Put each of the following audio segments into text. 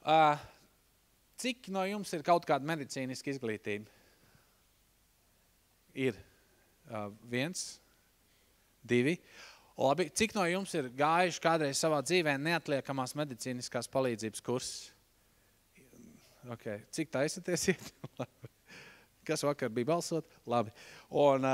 Cik no jums ir kaut kāda medicīniska izglītība? Ir 1, 2. Labi, cik no jums ir gājuši kādreiz savā dzīvē neatliekamās medicīniskās palīdzības kursus? Okay. Cik taisaties iet? Kas vakar bija balsot? Labi. Un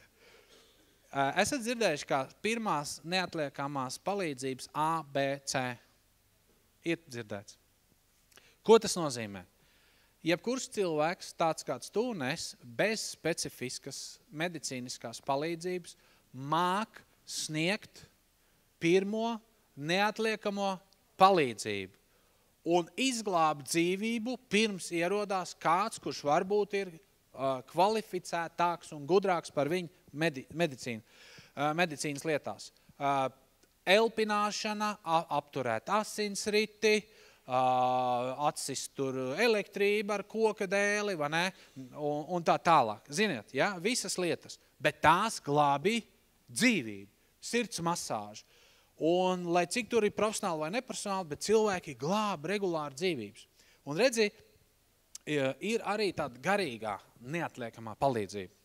esat dzirdējuši, kā pirmās neatliekamās palīdzības A, B, C? Ir dzirdēts. Ko tas nozīmē? Jebkurš cilvēks, tāds kāds tu un es, bez specifiskas medicīniskās palīdzības, māk sniegt pirmo neatliekamo palīdzību un izglābt dzīvību pirms ierodās kāds, kurš varbūt ir kvalificētāks un gudrāks par viņu medicīnas lietās. Elpināšana, apturēt asinsriti, atsist tur elektrību ar koka dēli, vai ne? Un tā tālāk. Ziniet, ja? Visas lietas. Bet tās glābi dzīvību, sirds masāžu. Un, lai cik tur ir profesionāli vai neprofesionāli, bet cilvēki glāb regulāri dzīvības. Un redzi, ir arī tāda garīgā, neatliekamā palīdzība.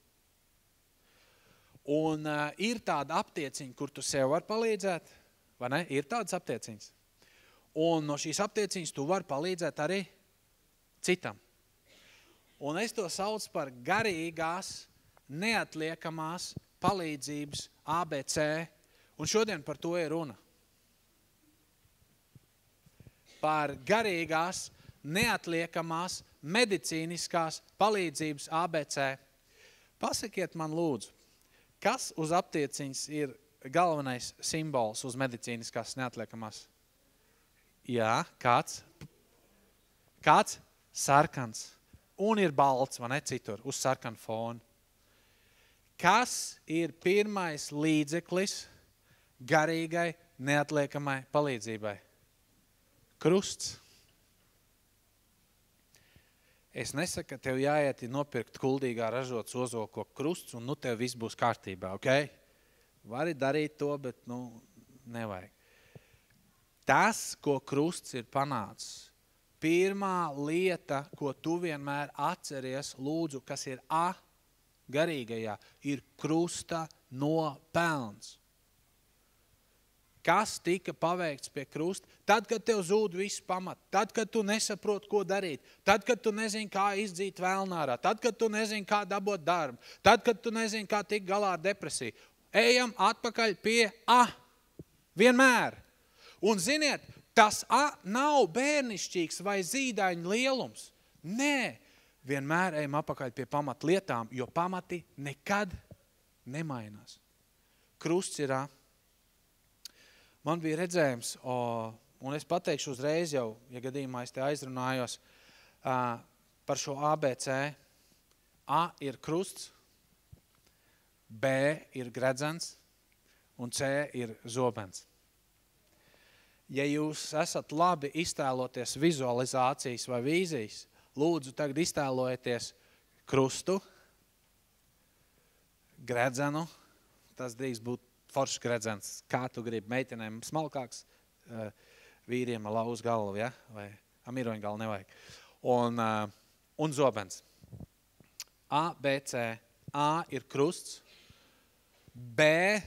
Un ir tāda aptieciņa, kur tu sev var palīdzēt, vai ne? Ir tādas aptieciņas. Un no šīs aptieciņas tu vari palīdzēt arī citam. Un es to saucu par garīgās, neatliekamās palīdzības ABC. Un šodien par to ir runa. Par garīgās, neatliekamās, medicīniskās palīdzības ABC. Pasakiet man lūdzu, kas uz aptieciņas ir galvenais simbols uz medicīniskās neatliekamās? Jā, kāds? Kāds? Sarkans. Un ir balts, vai ne, citur, uz sarkanu fonu. Kas ir pirmais līdzeklis garīgai, neatliekamai palīdzībai? Krusts. Es nesaku, ka tev jāiet nopirkt kuldīgā ražots ozolko krusts, un tev viss būs kārtībā, ok? Vari darīt to, bet, nevajag. Tas, ko krusts ir panācis, pirmā lieta, ko tu vienmēr atceries, lūdzu, kas ir A garīgajā, ir krusta nopelns. Kas tika paveikts pie krusta? Tad, kad tev zūd viss pamat, tad, kad tu nesaproti, ko darīt, tad, kad tu nezini, kā izdzīt vēlnārā, tad, kad tu nezini, kā dabūt darbu, tad, kad tu nezini, kā tikt galā ar depresiju. Ejam atpakaļ pie A. Vienmēr. Un ziniet, tas A nav bērnišķīgs vai zīdaiņu lielums. Nē, vienmēr ejam atpakaļ pie pamatlietām, jo pamati nekad nemainās. Krusts ir A. Man bija redzējums, un es pateikšu uzreiz jau, ja gadījumā es te aizrunājos, par šo ABC. A ir krusts, B ir gredzens un C ir zobens. Ja jūs esat labi iztēloties vizualizācijas vai vīzijas, lūdzu tagad iztēlojieties krustu, gredzenu, tas drīkst būt foršs gredzens, kā tu gribi, meitenēm smalkāks, vīriem ar lauz galvu, ja? Vai miroņu galvu nevajag. Un zobens. A, B, C. A ir krusts, B,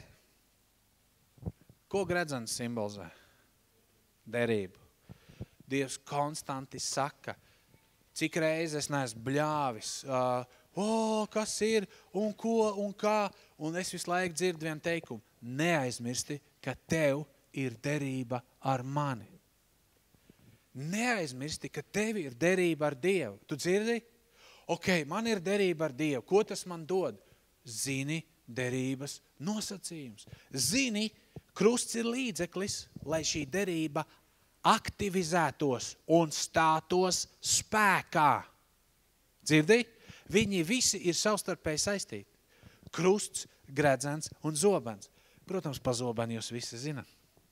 ko gredzens simbolizē? Derību. Dievs konstanti saka, cik reizes es neesmu bļāvis, kas ir, un ko, un kā, un es visu laiku dzirdu vienu teikumu, neaizmirsti, ka tev ir derība ar mani. Neaizmirsti, ka tev ir derība ar Dievu. Tu dzirdi? Ok, man ir derība ar Dievu. Ko tas man dod? Zini derības nosacījums. Zini, krusts ir līdzeklis, lai šī derība aktivizētos un stātos spēkā. Dzirdi? Viņi visi ir savstarpēji saistīti. Krusts, gredzens un zobens. Protams, pa zobeni jūs visi zināt.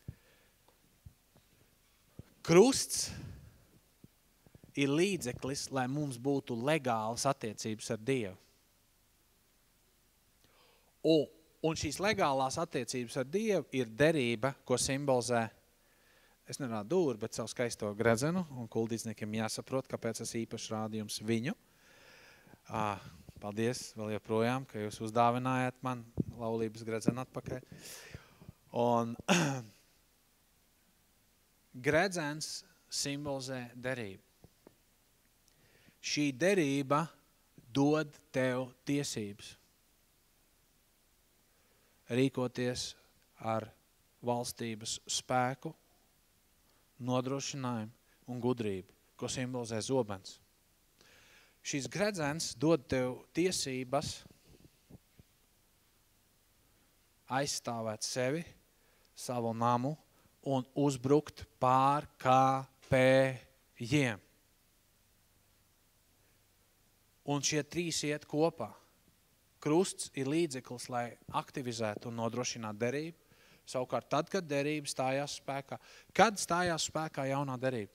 Krusts ir līdzeklis, lai mums būtu legālas attiecības ar Dievu. Un šīs legālās attiecības ar Dievu ir derība, ko simbolizē es nerādu dūri, bet savu skaisto gredzenu, un kuldīdzniekiem jāsaprot, kāpēc es īpaši rādu jums viņu. Paldies vēl joprojām, ka jūs uzdāvinājāt man laulības gredzenu atpakaļ. Un gredzens simbolizē derību. Šī derība dod tev tiesības rīkoties ar valstības spēku, nodrošinājumu un gudrību, ko simbolizē zobens. Šis gredzens dod tev tiesības aizstāvēt sevi, savu namu un uzbrukt pārkāpējiem. Un šie trīs iet kopā. Krusts ir līdzeklis, lai aktivizētu un nodrošinātu derību. Savukārt tad, kad derība stājās spēkā. Kad stājās spēkā jaunā derība?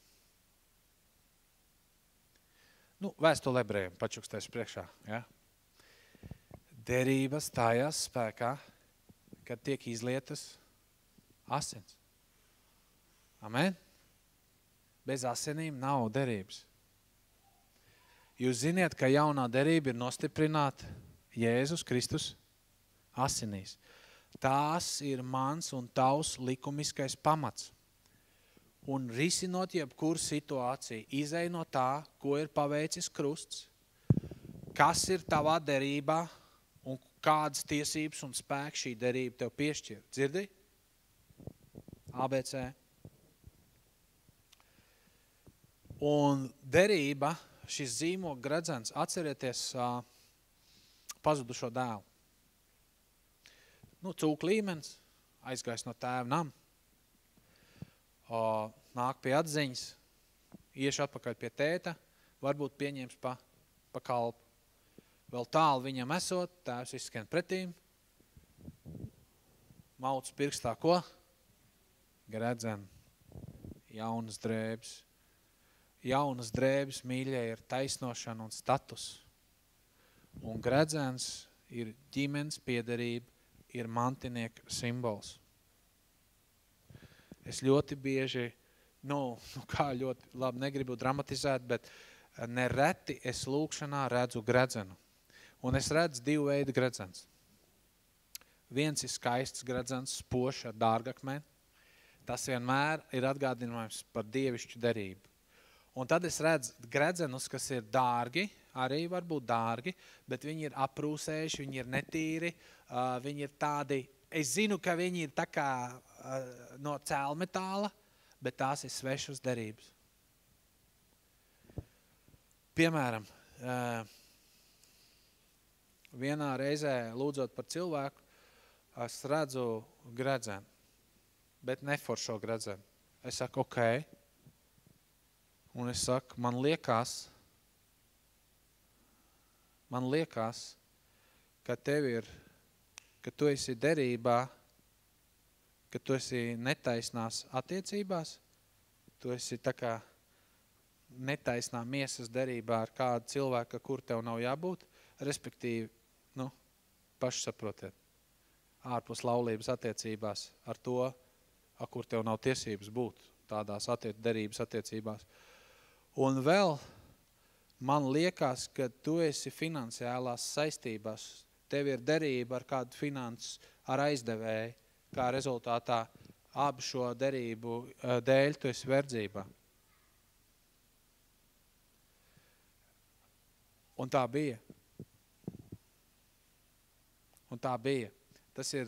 Vēstule ebrejiem pačukstēs priekšā. Ja? Derība stājās spēkā, kad tiek izlietas asins. Amen? Bez asinīm nav derības. Jūs ziniet, ka jaunā derība ir nostiprināta Jēzus Kristus asinīs. Tās ir mans un tavs likumiskais pamats. Un risinot jebkuru situāciju, izej no tā, ko ir paveicis krusts, kas ir tavā derībā un kādas tiesības un spēks šī derība tev piešķir. Dzirdi? ABC. Un derība, šis zīmogu gredzens, atcerieties pazudušo dēlu. Cūku līmenis, aizgājis no tēva nama, nāk pie atziņas, iešu atpakaļ pie tēta, varbūt pieņems pa kalpu. Vēl tālu viņam esot, tēvs izskan pretīm, mauc pirkstā ko? Gredzen, jaunas drēbes. Jaunas drēbes, mīļie, ir taisnošana un status. Un gredzens ir ģimenes piederība, ir mantinieka simbols. Es ļoti bieži, ļoti labi negribu dramatizēt, bet nereti es lūkšanā redzu gredzenu. Un es redzu divu veidu gredzens. Viens ir skaists gredzens, spošs ar dārgakmeni. Tas vienmēr ir atgādinājums par dievišķu derību. Un tad es redzu gredzenus, kas ir dārgi, arī var būt dārgi, bet viņi ir aprūsējuši, viņi ir netīri, viņi ir tādi, es zinu, ka viņi ir tā kā no cēlmetāla, bet tās ir svešas derības. Piemēram, vienā reizē lūdzot par cilvēku, es redzu gredzenu, bet neforšo gredzenu. Es saku, ok. Un es saku, man liekas, ka ka tu esi derībā, ka tu esi netaisnās attiecībās, tu esi tā kā netaisnā miesas derībā ar kādu cilvēku, kur tev nav jābūt, respektīvi, paši saprotiet, ārpus laulības attiecībās ar to, kur tev nav tiesības būt tādās derības attiecībās. Un vēl man liekas, ka tu esi finansiālās saistībās. Tev ir derība ar kādu finanses ar aizdevēju, kā rezultātā abu šo derību dēļ tu esi verdzībā. Un tā bija. Tas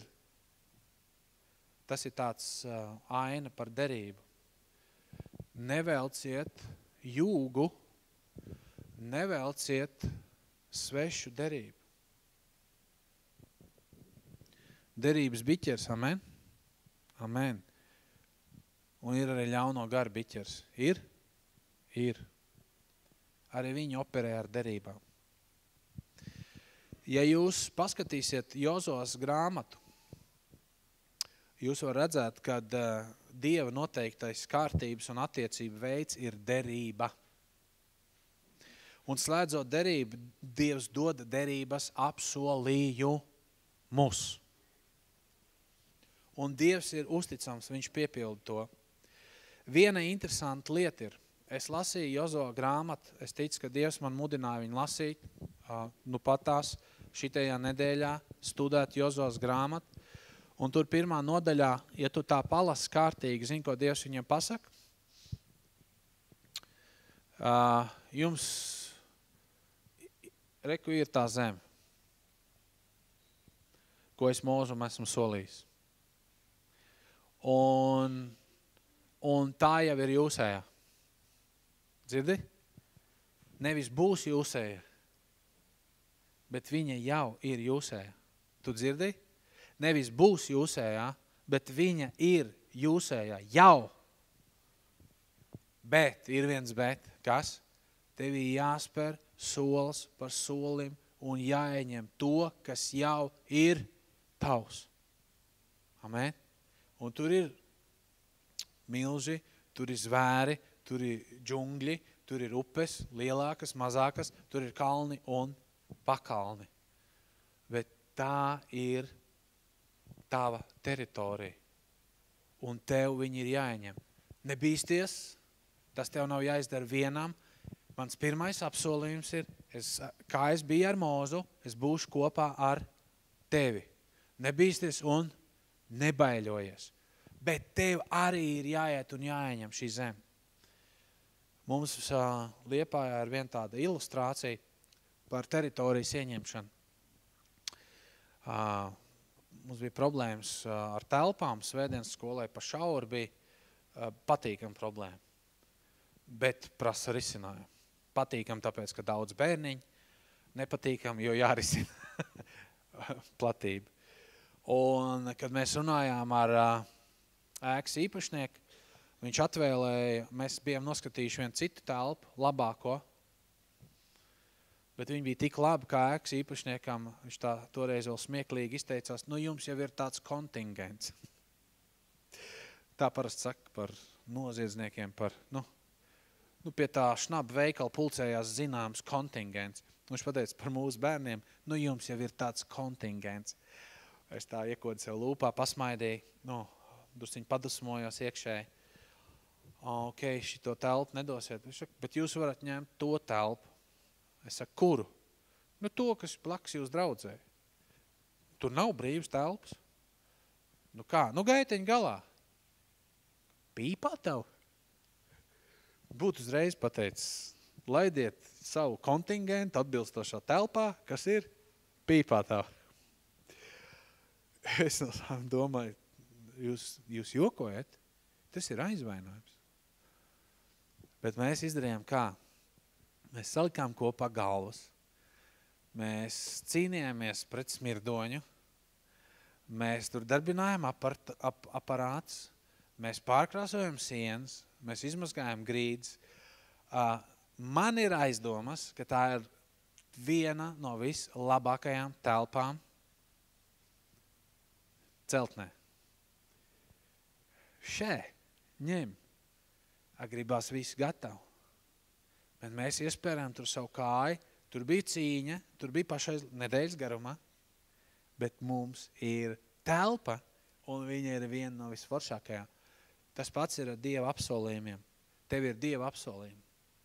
ir tāds aina par derību. Nevelciet jūgu, nevelciet svešu derību. Derības biķers, amen? Amen. Un ir arī ļauno garu biķers. Ir? Ir. Arī viņi operē ar derībām. Ja jūs paskatīsiet Jozos grāmatu, jūs var redzēt, ka Dieva noteiktais kārtības un attiecība veids ir derība. Un slēdzot derību, Dievs dod derības apsolījumus. Un Dievs ir uzticams, viņš piepilda to. Viena interesanta lieta ir, es lasīju Jozo grāmatu, es ticu, ka Dievs man mudināja viņu lasīt, nu patās šitajā nedēļā studēt Jozos grāmatu, un tur pirmā nodaļā, ja tu tā palasi kārtīgi, zini, ko Dievs viņam pasaka? Jums, reku, ir tā zeme, ko es mūžam esmu solījis. Un tā jau ir jūsējā. Dzirdi? Nevis būs jūsēja, bet viņa jau ir jūsējā. Tu dzirdi? Nevis būs jūsējā, bet viņa ir jūsējā jau. Bet, ir viens bet, kas? Tevī jāspēr solis par solim un jāieņem to, kas jau ir tavs. Amen? Un tur ir milži, tur ir zvēri, tur ir džungļi, tur ir upes, lielākas, mazākas, tur ir kalni un pakalni. Bet tā ir tava teritorija. Un tev viņi ir jāieņem. Nebīsties, tas tev nav jāizdara vienam. Mans pirmais apsolījums ir, kā es biju ar Mūzu, es būšu kopā ar tevi. Nebīsties un nebaiļojies. Bet tev arī ir jāiet un jāieņem šī zeme. Mums Liepājā ir viena tāda ilustrācija par teritorijas ieņemšanu. Mums bija problēmas ar telpām, svētdienas skolai pa šauri bija patīkama problēma, bet prasa risinājumu. Patīkam tāpēc, ka daudz bērniņi, nepatīkam, jo jārisina platība. Un, kad mēs runājām ar ēkas īpašnieku, viņš atvēlēja, mēs bijām noskatījuši vienu citu telpu, labāko, bet viņi bija tik labi, kā ēkas īpašniekam, viņš tā toreiz vēl smieklīgi izteicās, nu jums jau ir tāds kontingents. Tā parasti saka par noziedzniekiem, par, nu pie tā šnaba veikala pulcējās zināms kontingents. Viņš pateica par mūsu bērniem, nu jums jau ir tāds kontingents. Es tā iekodu sev lūpā, pasmaidīju, drusciņi padusmojos iekšēji. Ok, šito telpu nedosiet, bet jūs varat ņemt to telpu. Es saku, kuru? Nu to, kas plaks jūs draudzē. Tur nav brīvas telpas. Nu kā? Nu gaiteņi galā. Pīpā tev? Būtu uzreiz pateicis, laidiet savu kontingentu atbilstošā telpā, kas ir pīpā tev. Es domāju, jūs jokojat? Tas ir aizvainojums. Bet mēs izdarījām kā? Mēs salikām kopā galvas. Mēs cīnījāmies pret smirdoņu. Mēs tur darbinājām aparātus. Mēs pārkrāsojam sienas. Mēs izmazgājām grīdas. Man ir aizdomas, ka tā ir viena no vislabākajām telpām celtnē. Ņem. Gribās visu gatavu. Bet mēs iespērām tur savu kāju, tur bija cīņa, tur bija pašais nedēļas garumā, bet mums ir telpa, un viņa ir viena no visforšākajām. Tas pats ir ar Dieva apsolījumiem. Tev ir Dieva apsolījumi.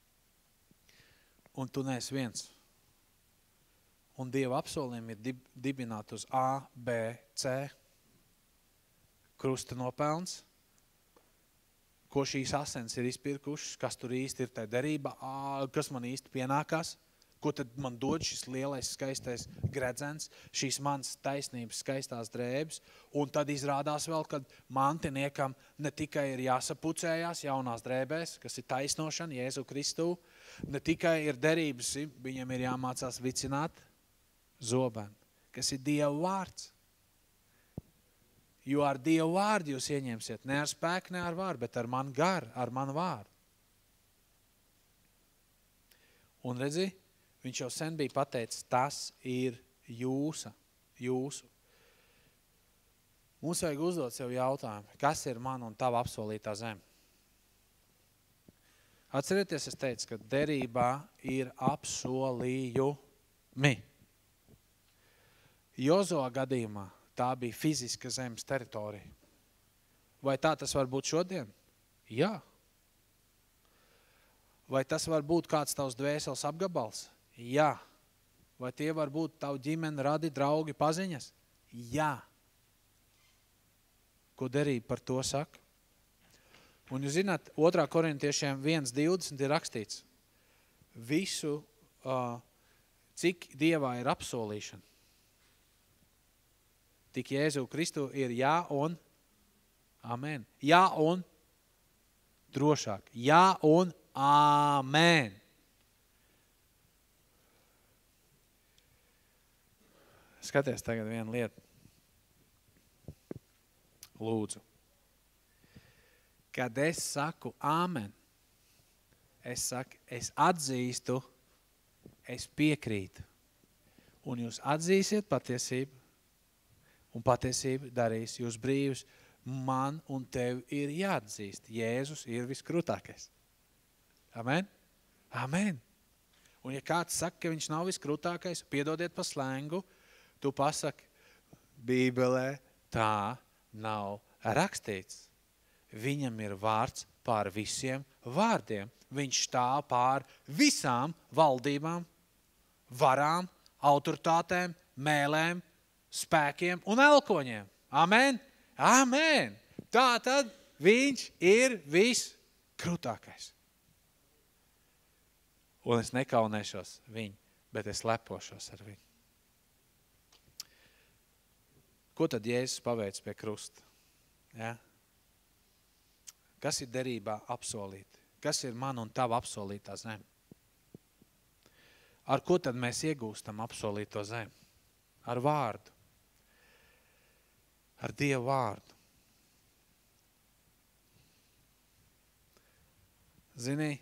Un tu neesi viens. Un Dieva apsolījumi ir dibināti uz A, B, C. Krusta nopelns. Ko šīs asens ir izpirkušas, kas tur īsti ir tā derība, kas man īsti pienākās, ko tad man dod šis lielais skaistais gredzens, šīs manas taisnības skaistās drēbes, un tad izrādās vēl, kad mantiniekam ne tikai ir jāsapucējās jaunās drēbēs, kas ir taisnošana Jēzu Kristu, ne tikai ir derības, viņam ir jāmācās vicināt zobenu, kas ir Dieva vārds. Jo ar Dievu vārdu jūs ieņemsiet, ne ar spēku, ne ar vārdu, bet ar manu garu, ar manu vārdu. Un redzi, viņš jau sen bija pateicis, tas ir jūsu. Mums vajag uzdot sev jautājumu, kas ir man un tava apsolītā zeme? Atcerieties, es teicu, ka derībā ir apsolījumi. Jozo gadījumā tā bija fiziska zemes teritorija. Vai tā tas var būt šodien? Jā, Vai tas var būt kāds tavs dvēseles apgabals? Jā. Vai tie var būt tavu ģimeni, radi, draugi, paziņas? Jā. Ko derība par to saka? Un jūs zināt, 2. Korintiešiem 1:20 ir rakstīts. Visu, cik Dievā ir apsolīšana. Tik Jēzu Kristu ir jā un amen. Jā un drošāk. Jā un amen. Skaties tagad vienu lietu. Lūdzu. Kad es saku amen, es saku, es atzīstu, es piekrītu. Un jūs atzīsiet patiesību, un patiesība darīs jūs brīvus. Man un tev ir jāatzīst. Jēzus ir viskrūtākais. Amen? Amen. Un ja kāds saka, ka viņš nav viskrūtākais, piedodiet pa slēngu, tu pasaki, Bībelē tā nav rakstīts. Viņam ir vārds pār visiem vārdiem. Viņš stāv pār visām valdībām, varām, autoritātēm, mēlēm, spēkiem un elkoņiem. Amen? Amen! Tātad viņš ir viskrūtākais. Un es nekaunēšos viņu, bet es lepošos ar viņu. Ko tad Jēzus paveic pie krusta? Ja? Kas ir derībā apsolīti? Kas ir man un tava apsolītā zeme? Ar ko tad mēs iegūstam apsolīto zemi? Ar vārdu. Ar Dievu vārdu. Zini,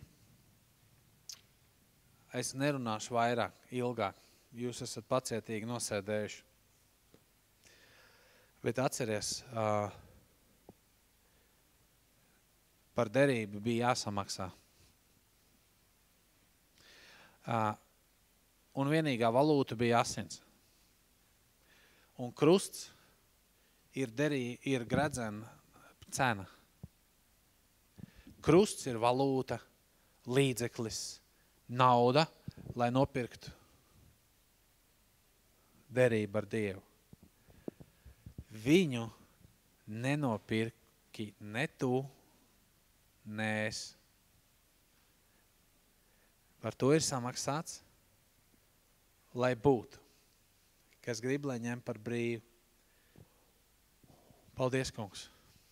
es nerunāšu vairāk, ilgāk. Jūs esat pacietīgi nosēdējuši. Bet atceries, par derību bija jāsamaksā. Un vienīgā valūta bija asins. Un krusts ir gredzena cena. Krusts ir valūta, līdzeklis, nauda, lai nopirktu derību ar Dievu. Viņu nenopirki ne tu, ne es. Par to ir samaksāts, lai būtu. Kas grib, lai ņem par brīvu. Paldies, kungs.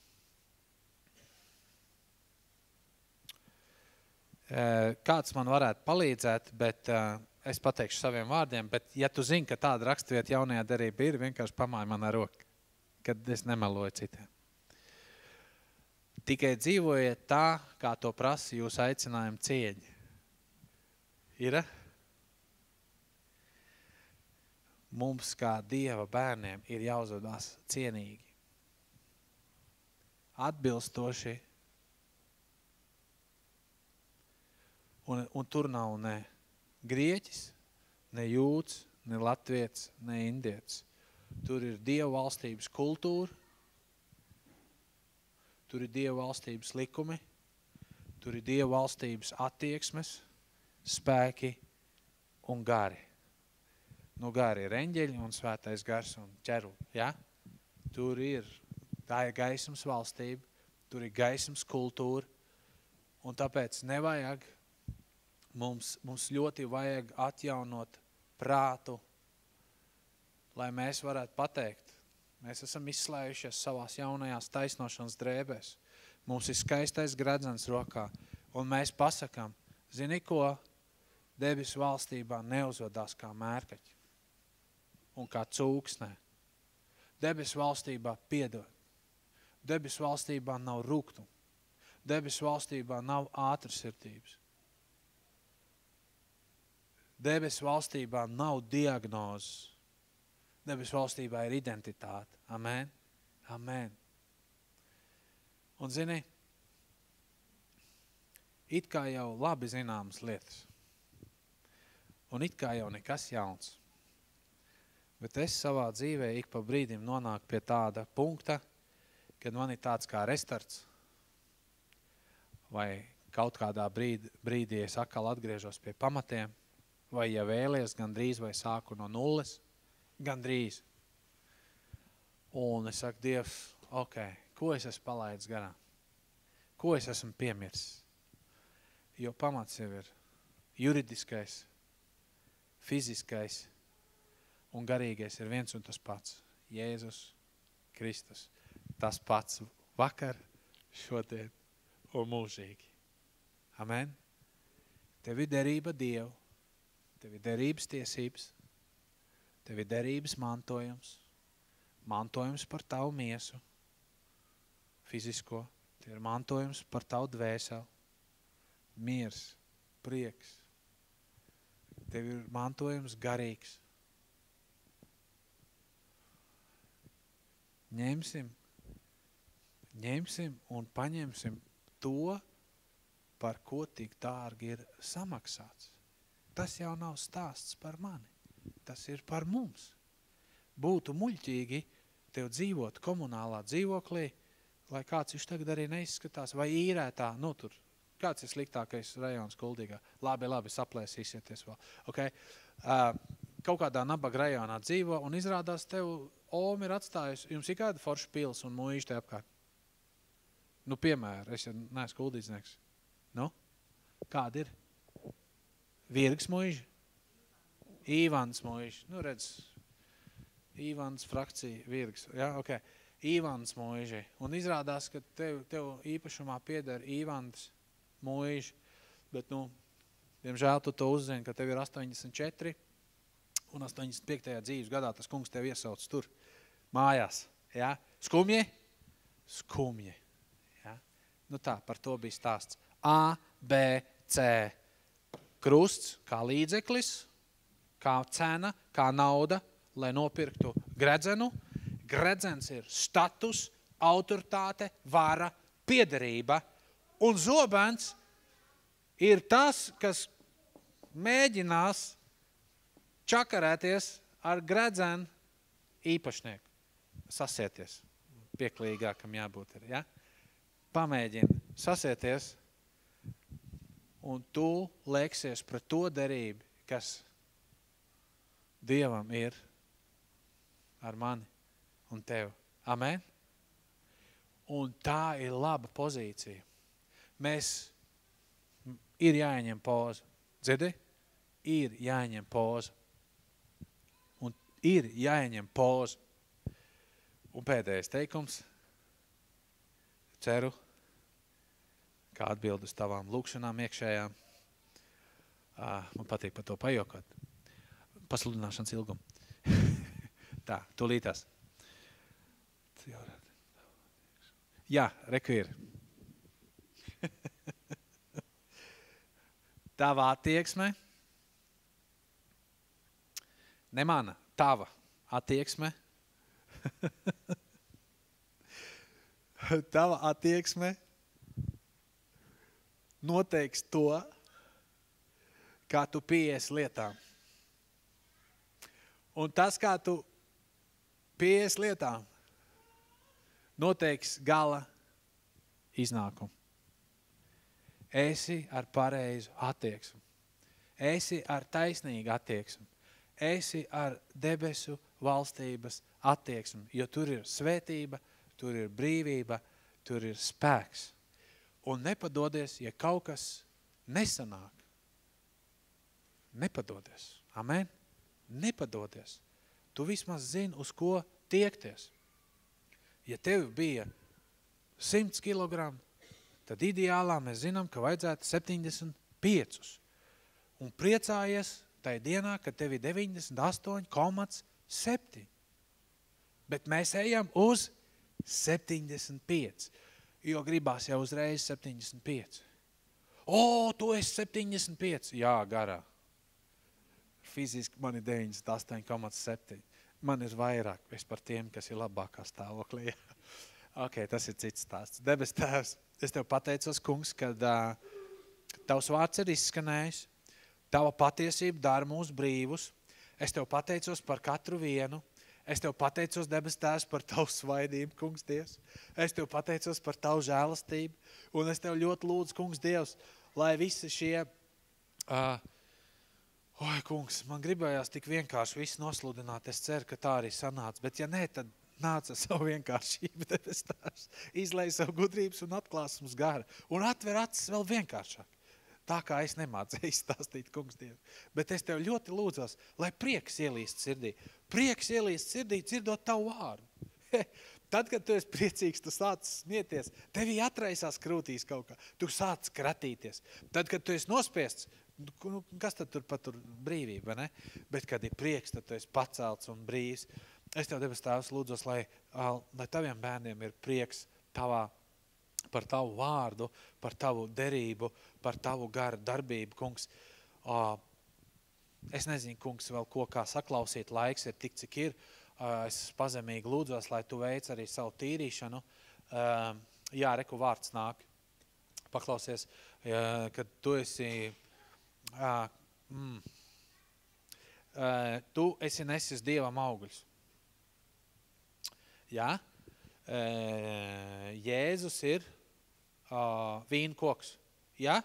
Kāds man varētu palīdzēt, bet es pateikšu saviem vārdiem, bet ja tu zini, ka tāda rakstvieta jaunajā derībā ir, vienkārši pamāj man ar roku, kad es nemeloju citiem. Tikai dzīvojiet tā, kā to prasa jūsu aicinājuma cieņa. Ir? Mums kā Dieva bērniem ir jāuzvedās cienīgi. Atbilstoši. Un tur nav ne grieķis, ne jūds, ne latvietis, ne indietis. Tur ir Dieva valstības kultūra, tur ir Dieva valstības likumi, tur ir Dieva valstības attieksmes, spēki un gari. Nu, gari ir eņģeļi un svētais gars un ķerubi, ja? Tur ir, tā ir gaismas valstība, tur ir gaismas kultūra, un tāpēc nevajag, mums ļoti vajag atjaunot prātu, lai mēs varētu pateikt, mēs esam izslējušies savās jaunajās taisnošanas drēbēs. Mums ir skaistais gredzens rokā, un mēs pasakām, zini ko, debesu valstībā neuzvedās kā mērkaķi un kā cūksnē. Debesu valstībā piedod. Debesu valstībā nav rūgtumu. Debesu valstībā nav ātrsirdības. Debesu valstībā nav diagnozes. Debesu valstībā ir identitāte. Amen? Amen. Un zini, it kā jau labi zināmas lietas. Un it kā jau nekas jauns. Bet es savā dzīvē ik pa brīdim nonāku pie tāda punkta, kad man ir tāds kā restarts vai kaut kādā brīdī es atkal atgriežos pie pamatiem, vai ja vēlies gandrīz, vai sāku no nulles, gandrīz. Un es saku, Dievs, ko es esmu palaidis garām? Ko es esmu piemirsis? Jo pamats jau ir juridiskais, fiziskais un garīgais ir viens un tas pats. Jēzus Kristus. Tas pats vakar, šodien un mūžīgi. Amen. Tev ir derība Dievu, tev ir derības tiesības, tev ir derības mantojums par tavu miesu, fizisko, tev ir mantojums par tavu dvēseli, miers, prieks, tev ir mantojums garīgs. Ņemsim un paņemsim to, par ko tik dārgi ir samaksāts. Tas jau nav stāsts par mani, tas ir par mums. Būtu muļķīgi tev dzīvot komunālā dzīvoklī, lai kāds viņš tagad arī neizskatās, vai īrētā, tur, kāds ir sliktākais rajons Kuldīgā. Labi, saplēsīsieties vēl. Okay. Kaut kādā nabaga rajonā dzīvo un izrādās tev Oma ir atstājusi, jums ir kāda forša pils un mūjiši te apkārt. Piemēram, es neesmu kuldīdznieks. Kāda ir? Virgs mūjiši? Īvans mūjiši. Redz, Īvans frakcija, Virgs. Ja, okay. Īvans mūjiši. Un izrādās, ka tev īpašumā pieder Īvans mūjiši. Bet, diemžēl tu to uzzini, ka tev ir 84 un 85. dzīves gadā tas kungs tev iesauc tur, mājās. Ja? Skumji? Skumji. Ja? Tā, par to bija stāsts. A, B, C. Krusts kā līdzeklis, kā cena, kā nauda, lai nopirktu gredzenu. Gredzens ir status, autoritāte, vara, piederība. Un zobens ir tas, kas mēģinās čakarēties ar gredzenu īpašnieku. Sasieties. Pieklīgākam jābūt ir, ja? Pamēģini sasieties un tu lieksies pret to derību, kas Dievam ir ar mani un tevi. Amen? Un tā ir laba pozīcija. Ir jāieņem poza. Dzirdi? Ir jāieņem poza. Un ir jāieņem poza. Un pēdējais teikums. Ceru, kā atbild uz tavām lūkšanām iekšējām. Man patīk par to pajokot. Pasludināšanas ilgumu. Tā, tūlītās. Jā, reku ir. Tava attieksme, ne mana, tava attieksme, tava attieksme noteiks to, kā tu pieies lietām. Un tas, kā tu pieies lietām, noteiks gala iznākumu. Esi ar pareizu attieksmi. Esi ar taisnīgu attieksmi. Esi ar debesu valstības attieksmi, jo tur ir svētība, tur ir brīvība, tur ir spēks. Un nepadodies, ja kaut kas nesanāk. Nepadodies. Amen? Nepadodies. Tu vismaz zini, uz ko tiekties. Ja tev bija 100 kilogramu, tad ideālā mēs zinām, ka vajadzētu 75. Un priecājies tai dienā, kad tev ir 98,7. Bet mēs ejam uz 75, jo gribās jau uzreiz 75. Tu esi 75. Jā, garā. Fiziski man ir 98,7. Man ir vairāk, es par tiem, kas ir labākā stāvoklī. Tas ir cits stāsts. Debes Tēvs, es tev pateicos, kungs, kad tavs vārds ir izskanējis, tava patiesība dara mūs brīvus. Es tev pateicos par katru vienu. Es Tev pateicos, debes Tēvs, par Tavu svaidību, kungs Dievs. Es Tev pateicos par Tavu žēlastību. Un es Tev ļoti lūdzu, kungs Dievs, lai visi šie... Oi, kungs, man gribējās tik vienkārši visu nosludināt. Es ceru, ka tā arī sanāca. Bet ja nē, tad nāca savu vienkāršību, debes Tēvs. Izlej savu gudrības un atklāsums gara. Un atver acis vēl vienkāršāk. Tā kā es nemācēju izstāstīt, kungs Dievs. Bet es Tev ļoti lūdzos, lai prieks ielīst sirdī. Prieks ielīst sirdī, dzirdot Tavu vārdu. Tad, kad tu esi priecīgs, tu sāc smieties. Tevī atraisās krūtīs kaut kā. Tu sāc kratīties. Tad, kad tu esi nospiests, kas tad tur pat tur brīvība, ne? Bet, kad ir prieks, tad tu esi pacelts un brīvs. Es Tev, debes Tēvs, lūdzos, lai Taviem bērniem ir prieks Tavā, par Tavu vārdu, par Tavu derību, par Tavu garu darbību, kungs. Es nezinu, kungs, vēl ko kā saklausīt, laiks ir tik, cik ir. Es pazemīgi lūdzos, lai Tu veic arī savu tīrīšanu. Jā, reku vārds nāk. Paklausies, kad Tu esi... Tu esi nesis Dievam augļus. Jā? Jēzus ir vīnkoks. Jā?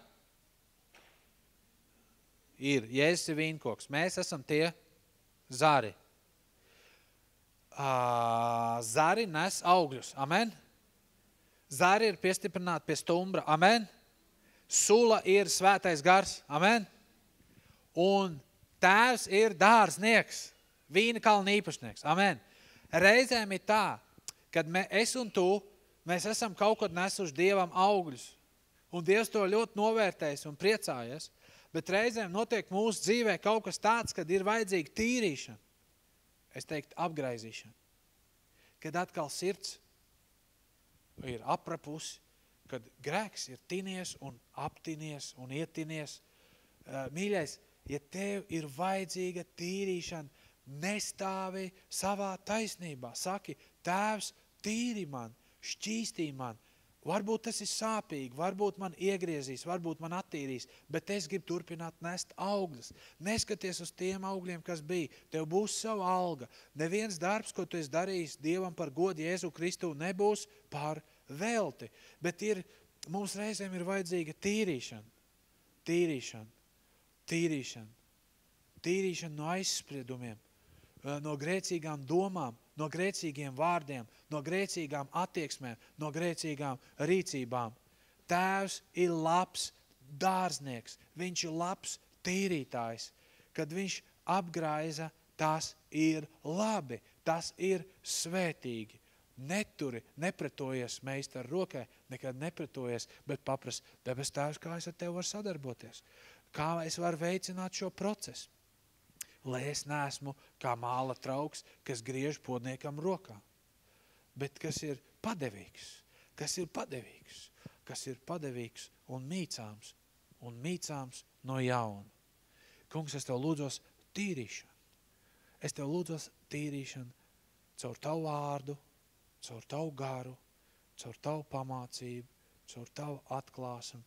Ir. Jēzus ir vīnkoks. Mēs esam tie zari. Zari nes augļus. Amen? Zari ir piestiprināti pie stumbra. Amen? Sula ir svētais gars. Amen? Un Tēvs ir dārznieks. Vīna kalna īpašnieks. Amen? Reizēm ir tā, kad es un tu, mēs esam kaut kad nesuši Dievam augļus. Un Dievs to ļoti novērtējis un priecājies. Bet reizēm notiek mūsu dzīvē kaut kas tāds, kad ir vajadzīga tīrīšana. Es teiktu, apgraizīšana. Kad atkal sirds ir aprapusi, kad grēks ir tinies un aptinies un ietinies. Mīļais, ja tev ir vajadzīga tīrīšana, nestāvi savā taisnībā. Saki, Tēvs, tīri man, šķīstī man. Varbūt tas ir sāpīgi, varbūt man iegriezīs, varbūt man attīrīs, bet es gribu turpināt nest augļus. Neskaties uz tiem augļiem, kas bija. Tev būs sava alga. Neviens darbs, ko tu esi darījis Dievam par godu Jēzu Kristu, nebūs par velti. Bet mums reizēm ir vajadzīga tīrīšana. Tīrīšana no aizspriedumiem, no grēcīgām domām, no grēcīgiem vārdiem, no grēcīgām attieksmēm, no grēcīgām rīcībām. Tēvs ir labs dārznieks, viņš ir labs tīrītājs. Kad viņš apgraiza, tas ir labi, tas ir svētīgi. Neturi, nepretojies meistaru rokai, nekad nepretojies, bet papras, debes Tēvs, kā es ar tevi varu sadarboties? Kā es varu veicināt šo procesu? Lai es neesmu kā māla trauks, kas griež podniekam rokā, bet kas ir padevīgs un mīcāms no jauna. Kungs, es tev lūdzos tīrīšanu. Es tev lūdzos tīrīšanu caur tavu vārdu, caur tavu garu, caur tavu pamācību, caur tavu atklāsmu,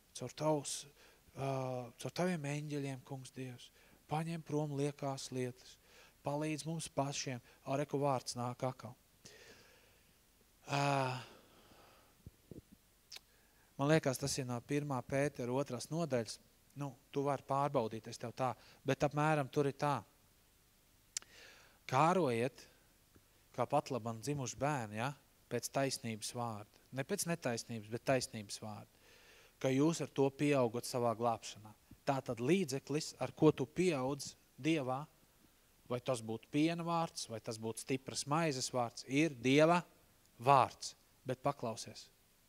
caur taviem eņģeļiem, kungs Dievs. Paņem prom liekās lietas, palīdz mums pašiem. Reku vārds nāk akal. Man liekas, tas ir no 1. Pētera 2. nodaļas. Tu vari pārbaudīt, es tev tā, bet apmēram tur ir tā. Kārojiet, kā patlaban dzimuši bērni, ja? Pēc taisnības vārda. Ne pēc netaisnības, bet taisnības vārda. Ka jūs ar to pieaugot savā glābšanā. Tātad līdzeklis, ar ko tu pieaudz Dievā, vai tas būtu piena vārds, vai tas būtu stipras maizes vārds, ir Dieva vārds. Bet paklausies.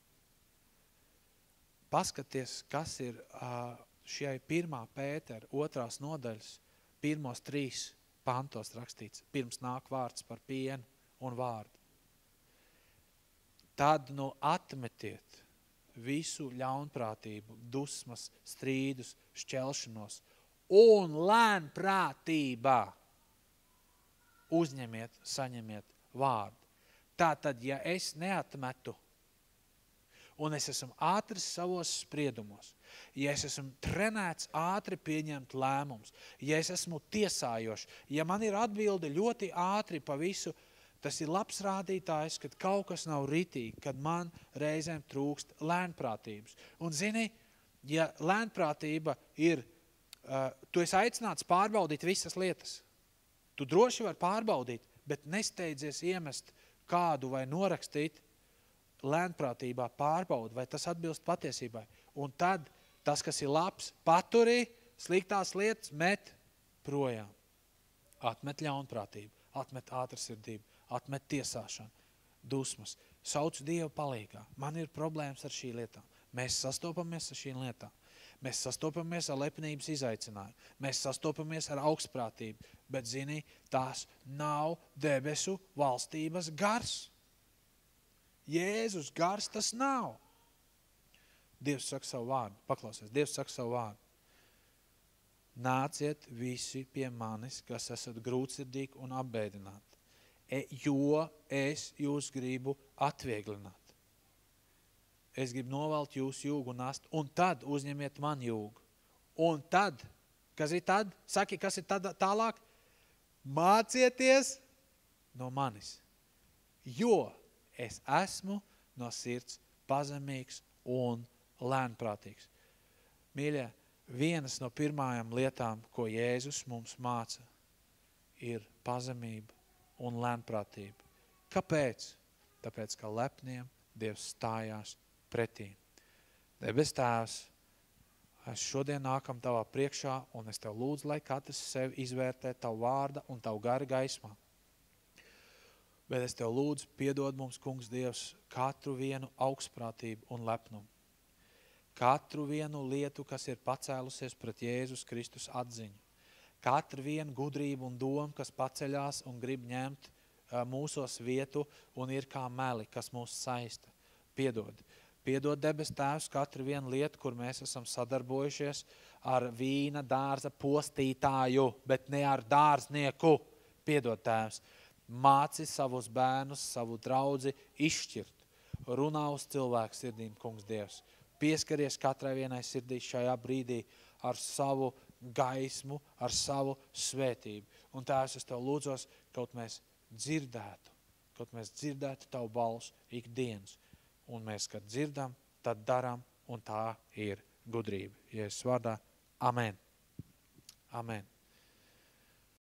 Paskaties, kas ir šai 1. Pētera 2. nodaļas 1. 3 pantos rakstīts. Pirms nāk vārds par pienu un vārdu. Tad atmetiet visu ļaunprātību, dusmas, strīdus, šķelšanos un lēnprātībā uzņemiet, saņemiet vārdu. Tātad, ja es neatmetu un es esmu ātrs savos spriedumos, ja es esmu trenēts ātri pieņemt lēmumus, ja es esmu tiesājošs, ja man ir atbilde ļoti ātri pa visu, tas ir labs rādītājs, kad kaut kas nav ritīgi, kad man reizēm trūkst lēnprātības. Un zini, ja lēnprātība ir, tu esi aicināts pārbaudīt visas lietas. Tu droši vari pārbaudīt, bet nesteidzies iemest kādu vai norakstīt lēnprātībā pārbaudu, vai tas atbilst patiesībai. Un tad tas, kas ir labs, paturī, sliktās lietas met projām. Atmet ļaunprātību, atmet ātrsirdību, atmet tiesāšanu, dusmas. Sauc Dievu palīgā. Man ir problēmas ar šī lietām. Mēs sastopamies ar šīm lietām. Mēs sastopamies ar lepnības izaicinājumu. Mēs sastopamies ar augstprātību. Bet, zini, tās nav debesu valstības gars. Jēzus gars tas nav. Dievs saka savu vārdu. Paklausies, Dievs saka savu vārdu. Nāciet visi pie manis, kas esat grūtsirdīgi un apbēdināti, jo es jūs gribu atvieglināt. Es gribu novelt jūsu jūgu nast, un tad uzņemiet man jūgu. Un tad, kas ir tad? Saki, kas ir tad tālāk? Mācieties no manis, jo es esmu no sirds pazemīgs un lēnprātīgs. Mīļie, vienas no pirmajām lietām, ko Jēzus mums māca, ir pazemība un lēnprātība. Kāpēc? Tāpēc, ka lepniem Dievs stājās pretī. Debes Tēvs, es šodien nākam tavā priekšā, un es tev lūdzu, lai katrs sevi izvērtē tavu vārda un tavu gara gaismā. Bet es tev lūdzu, piedod mums, Kungs Dievs, katru vienu augstprātību un lepnumu. Katru vienu lietu, kas ir pacēlusies pret Jēzus Kristus atziņu. Katru vienu gudrību un domu, kas paceļās un grib ņemt mūsos vietu un ir kā meli, kas mūs saista. Piedod. Piedod, debes Tēvs, katru vienu lietu, kur mēs esam sadarbojušies ar vīna dārza postītāju, bet ne ar dārznieku. Piedod, Tēvs. Māci savus bērnus, savu draudzi izšķirt. Runā uz cilvēku sirdīm, Kungs Dievs. Pieskaries katrai vienai sirdī šajā brīdī ar savu gaismu, ar savu svētību. Un Tēvs, es tev lūdzos, kaut mēs dzirdētu tavu balsu ikdienas. Un mēs, kad dzirdam, tad daram, un tā ir gudrība. Jēzus vārdā. Amen. Amen.